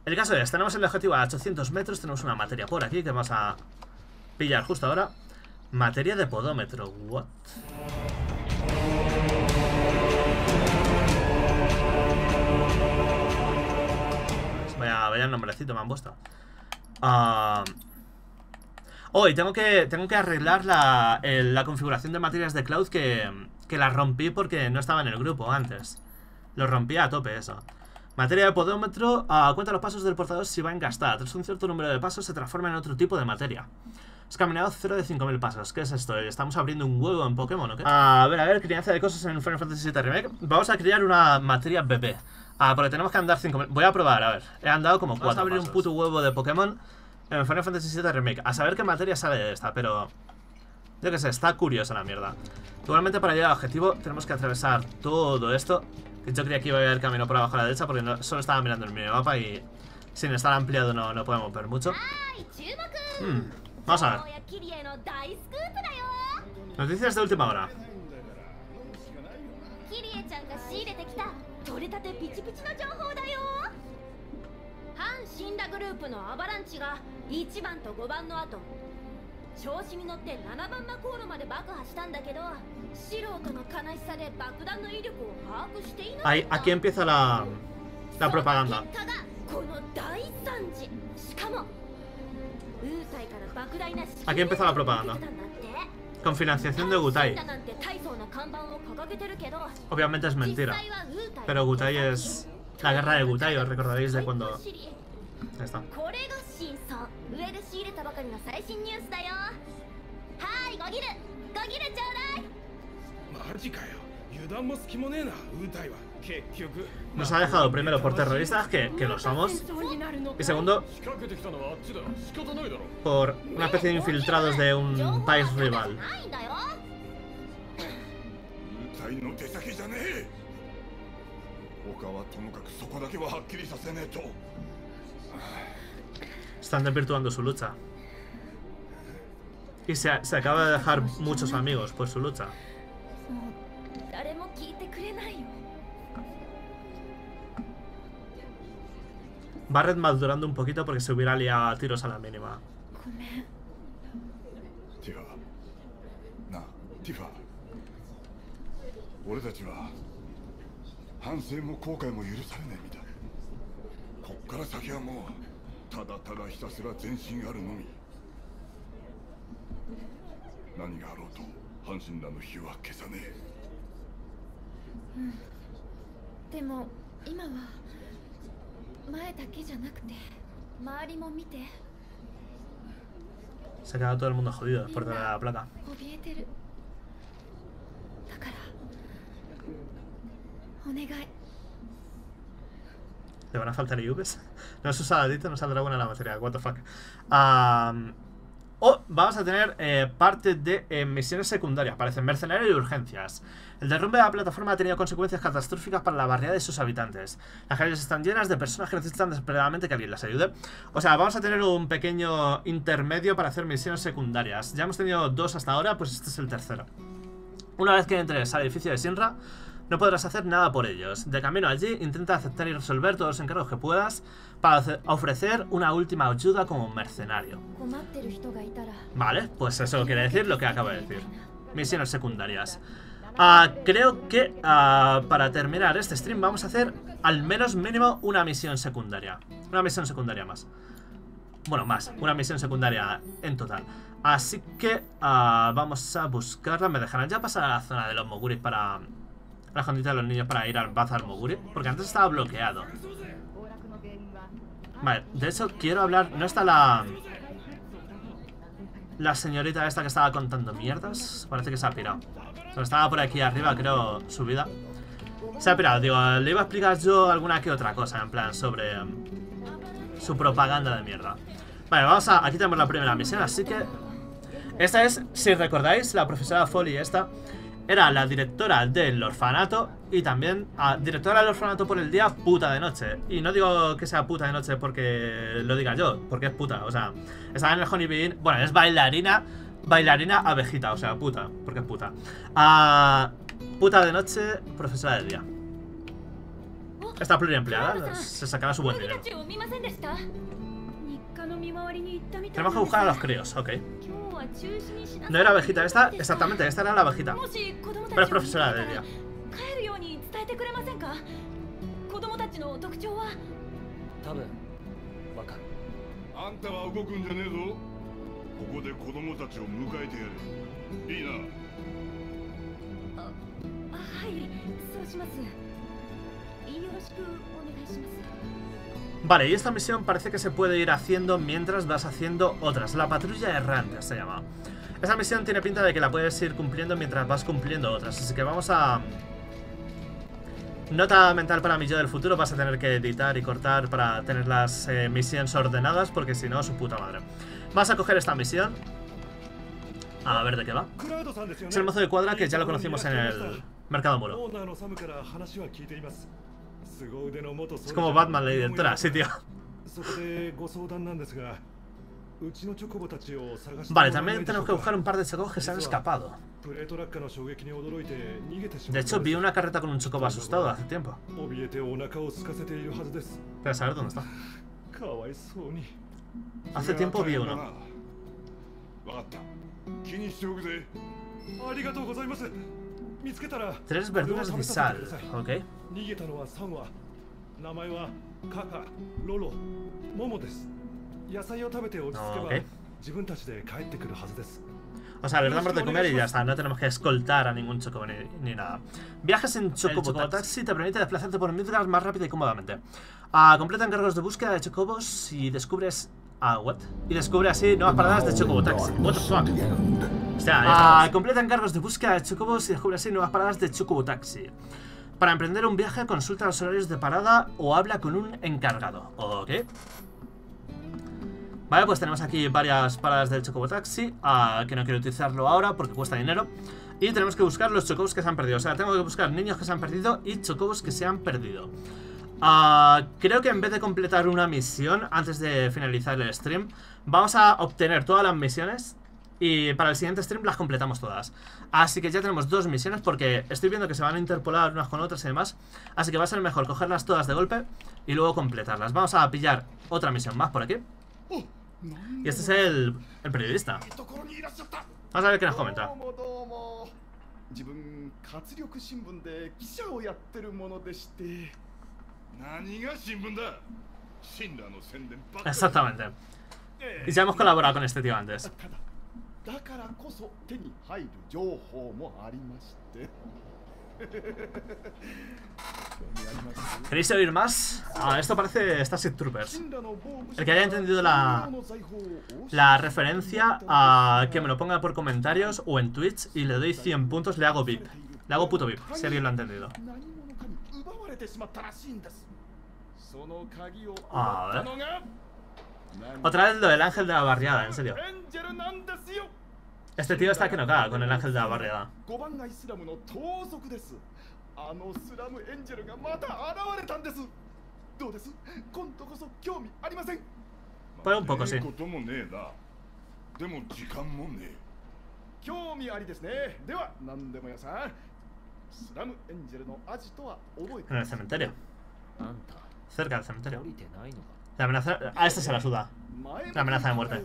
El caso es, tenemos el objetivo a 800 metros. Tenemos una materia por aquí que vamos a pillar justo ahora. Materia de podómetro. What? Vaya nombrecito me han puesto. Y tengo que arreglar la configuración de materias de Cloud que la rompí porque no estaba en el grupo antes. Lo rompí a tope eso. Materia de podómetro, cuenta los pasos del portador si va en gastar. Tras un cierto número de pasos se transforma en otro tipo de materia. Has caminado 0 de 5000 pasos. ¿Qué es esto? ¿Estamos abriendo un huevo en Pokémon o qué? A ver, crianza de cosas en Final Fantasy VII Remake. Vamos a crear una materia bebé. Porque tenemos que andar 5000. Voy a probar, a ver. He andado como 4 Vamos a abrir pasos. Un puto huevo de Pokémon en Final Fantasy VII Remake. A saber qué materia sale de esta, pero... yo qué sé, está curiosa la mierda. Igualmente para llegar al objetivo tenemos que atravesar todo esto. Yo creía que iba a haber camino por abajo a la derecha porque solo estaba mirando el minimapa y sin estar ampliado no podemos ver mucho. Vamos a ver. Noticias de última hora. Ahí, aquí empieza la propaganda. Aquí empieza la propaganda. Con financiación de Gutai. Obviamente es mentira. Pero Gutai es... la guerra de Gutai, os recordaréis de cuando... Ahí está. Nos ha dejado primero por terroristas, que lo somos. Y segundo, por una especie de infiltrados de un país rival. Están desvirtuando su lucha. Y se acaba de dejar muchos amigos por su lucha. Barret madurando un poquito porque se hubiera liado a tiros a la mínima. Se ha quedado todo el mundo jodido después de la placa. ¿Le van a faltar IVs? No es usadito, no saldrá buena la materia. What the fuck. Vamos a tener parte de misiones secundarias. Parecen mercenarios y urgencias. El derrumbe de la plataforma ha tenido consecuencias catastróficas para la barriada de sus habitantes. Las calles están llenas de personas que necesitan desesperadamente que alguien las ayude. O sea, vamos a tener un pequeño intermedio para hacer misiones secundarias. Ya hemos tenido 2 hasta ahora, pues este es el tercero. Una vez que entres al edificio de Shinra, no podrás hacer nada por ellos. De camino allí, intenta aceptar y resolver todos los encargos que puedas para ofrecer una última ayuda como mercenario. Vale, pues eso quiere decir lo que acabo de decir. Misiones secundarias. Creo que para terminar este stream vamos a hacer al menos mínimo una misión secundaria. Una misión secundaria más. Bueno, más. Una misión secundaria en total. Así que vamos a buscarla. ¿Me dejarán ya pasar a la zona de los Moguris para... la escondite de los niños para ir al Bazar Moguri? Porque antes estaba bloqueado. Vale, de hecho quiero hablar... ¿No está la señorita esta que estaba contando mierdas? Parece que se ha pirado. Pero estaba por aquí arriba, creo, subida. Se ha pirado, digo, le iba a explicar yo alguna que otra cosa, en plan, sobre su propaganda de mierda. Vale, vamos a... aquí tenemos la primera misión, así que... esta es, si recordáis, la profesora Foley esta... era la directora del orfanato y también directora del orfanato por el día, puta de noche. Y no digo que sea puta de noche porque lo diga yo, porque es puta, o sea, estaba en el Honey Bee Inn. Bueno, es bailarina abejita, o sea, puta, porque es puta. Puta de noche, profesora del día. está pluriempleada, se sacará su buen dinero. Tenemos que buscar a los críos, ok. No era abejita esta, exactamente, esta era la abejita. Pero es profesora de día. 多分わかる。 あんたは動くんじゃねえぞ。ここで子供たちを迎えてやれ。いいな。 はい、そうします。よろしくお願いします。 Vale, y esta misión parece que se puede ir haciendo mientras vas haciendo otras. La patrulla errante se llama. Esta misión tiene pinta de que la puedes ir cumpliendo mientras vas cumpliendo otras. Así que vamos a... Nota mental para mi yo del futuro. Vas a tener que editar y cortar para tener las misiones ordenadas, porque si no, su puta madre. Vas a coger esta misión. A ver de qué va. Es el mozo de cuadra que ya lo conocimos en el mercado muro. Es como Batman, la directora, sí, tío. Vale, también tenemos que buscar un par de chocobos que se han escapado. De hecho, vi una carreta con un chocobo asustado hace tiempo. Pero saber dónde está. Hace tiempo vi uno. Tres verduras de sal, ok. Ok. O sea, les damos de comer y ya está, no tenemos que escoltar a ningún chocobo ni nada. Viajes en chocobo taxi te permite desplazarte por Midgard más rápido y cómodamente. Completa encargos de búsqueda de chocobos y descubres... what? Y descubre así nuevas paradas de chocobo taxi. What the fuck? O sea, completa encargos de búsqueda de chocobos y descubre así nuevas paradas de chocobo taxi. Para emprender un viaje, consulta los horarios de parada o habla con un encargado. Ok. Vale, pues tenemos aquí varias paradas del chocobo taxi, que no quiero utilizarlo ahora porque cuesta dinero. Y tenemos que buscar los chocobos que se han perdido. O sea, tengo que buscar niños que se han perdido y chocobos que se han perdido. Creo que en vez de completar una misión antes de finalizar el stream, vamos a obtener todas las misiones y para el siguiente stream las completamos todas. Así que ya tenemos dos misiones porque estoy viendo que se van a interpolar unas con otras y demás. Así que va a ser mejor cogerlas todas de golpe y luego completarlas. Vamos a pillar otra misión más por aquí. Y este es el periodista. Vamos a ver qué nos comenta. Exactamente. Y ya hemos colaborado con este tío antes. ¿Queréis oír más? Esto parece Starship Troopers. El que haya entendido la referencia, que me lo ponga por comentarios o en Twitch y le doy 100 puntos, le hago VIP. Le hago puto VIP, si alguien lo ha entendido. A ver. Otra vez lo del ángel de la barriada, en serio. Este tío está que no caga con el ángel de la barriada. Pues un poco, sí. En el cementerio. Cerca del cementerio. La amenaza... este se la suda. La amenaza de muerte.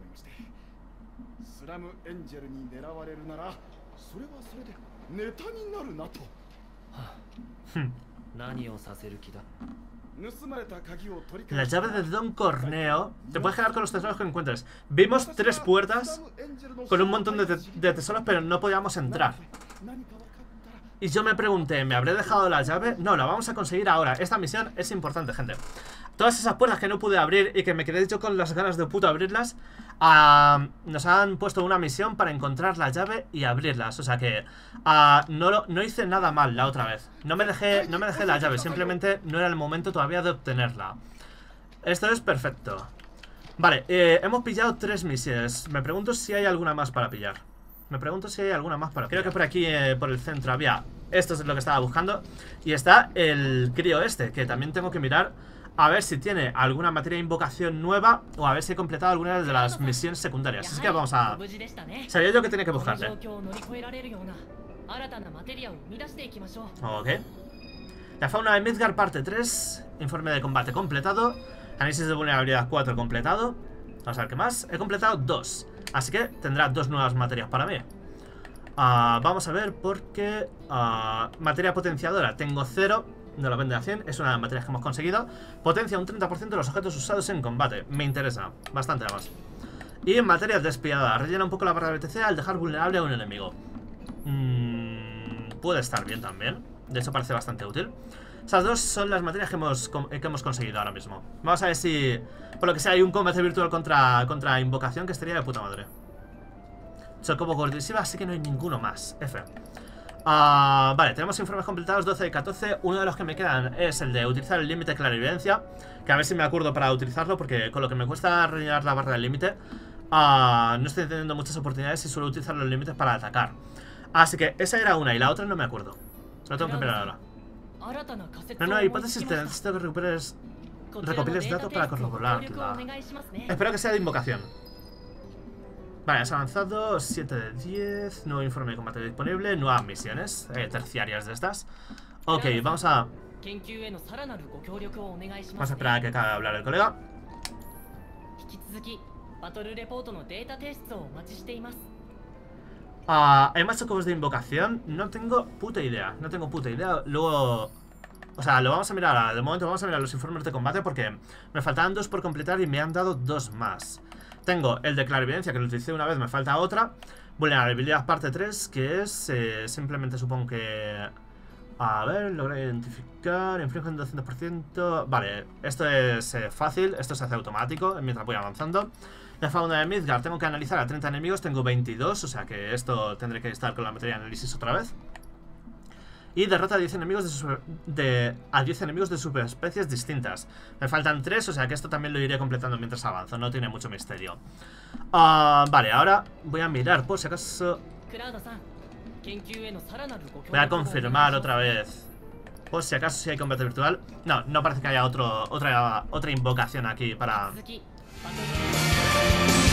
La llave de Don Corneo. Te puedes quedar con los tesoros que encuentres. Vimos 3 puertas con un montón de tesoros, pero no podíamos entrar. Y yo me pregunté, ¿me habré dejado la llave? No, la vamos a conseguir ahora. Esta misión es importante, gente. Todas esas puertas que no pude abrir y que me quedé yo con las ganas de puto abrirlas, nos han puesto una misión para encontrar la llave y abrirlas. O sea que no hice nada mal la otra vez. No me dejé la llave, simplemente no era el momento todavía de obtenerla. Esto es perfecto. Vale, hemos pillado 3 misiones. Me pregunto si hay alguna más para pillar. Creo que por aquí, por el centro había... Esto es lo que estaba buscando. Y está el crío este, que también tengo que mirar a ver si tiene alguna materia de invocación nueva o a ver si he completado alguna de las misiones secundarias. Así que vamos a... Sabía yo que tenía que buscarle. Ok. La fauna de Midgard, parte 3. Informe de combate completado. Análisis de vulnerabilidad 4 completado. Vamos a ver qué más. He completado 2. Así que tendrá 2 nuevas materias para mí. Vamos a ver porque... materia potenciadora. Tengo 0. No lo vende a 100. Es una de las materias que hemos conseguido. Potencia un 30% de los objetos usados en combate. Me interesa. Bastante además. Y en materia despiadada. Rellena un poco la barra de BTC al dejar vulnerable a un enemigo. Puede estar bien también. De hecho parece bastante útil. Esas dos son las materias que hemos conseguido ahora mismo. Vamos a ver si, por lo que sea, hay un combate virtual contra invocación, que estaría de puta madre. Soy como cortesiva, así que no hay ninguno más. F. Vale, tenemos informes completados 12 de 14. Uno de los que me quedan es el de utilizar el límite clarividencia, que a ver si me acuerdo para utilizarlo, porque con lo que me cuesta rellenar la barra del límite, no estoy teniendo muchas oportunidades y suelo utilizar los límites para atacar. Así que esa era una y la otra no me acuerdo. Lo tengo que mirar ahora. No, hipótesis, te necesito que recopiles datos para corroborarla. Espero que sea de invocación. Vale, has avanzado. 7 de 10. Nuevo informe de combate disponible. Nuevas misiones terciarias de estas. Ok, vamos a esperar a que acabe de hablar el colega. ¿Hay más chocobos de invocación? No tengo puta idea. No tengo puta idea. Luego... O sea, lo vamos a mirar ahora. De momento vamos a mirar los informes de combate porque me faltaban 2 por completar y me han dado 2 más. Tengo el de clarividencia, que lo utilicé una vez, me falta otra. Vulnerabilidad parte 3, que es simplemente supongo que... A ver, logré identificar, inflige un 200%. Vale, esto es fácil, esto se hace automático mientras voy avanzando. La fauna de Midgard, tengo que analizar a 30 enemigos, tengo 22, o sea que esto tendré que estar con la materia de análisis otra vez. Y derrota a 10 enemigos a 10 enemigos de subespecies distintas. Me faltan 3, o sea que esto también lo iré completando mientras avanzo, no tiene mucho misterio. Vale, ahora voy a mirar por si acaso... Voy a confirmar otra vez por si acaso si hay combate virtual. No, no parece que haya otra invocación aquí para...